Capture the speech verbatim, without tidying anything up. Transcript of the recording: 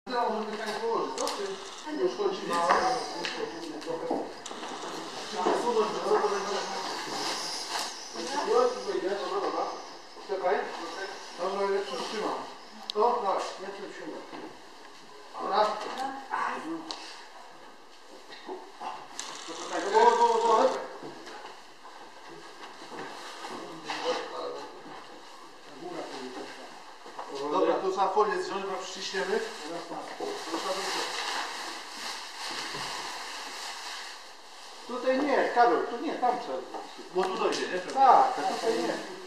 Możemy tak położyć, co? Już kończymy. Czekaj. Dobra, ja przytrzymam. O, tak, ja przytrzymam. Dobra. Bo, bo, bo. Dobra, to za folię zdjąć, bo przyciśniemy. Tutaj nie, Karol, tu nie, tam trzeba. Bo tu dojdzie, nie? Tak, tutaj nie.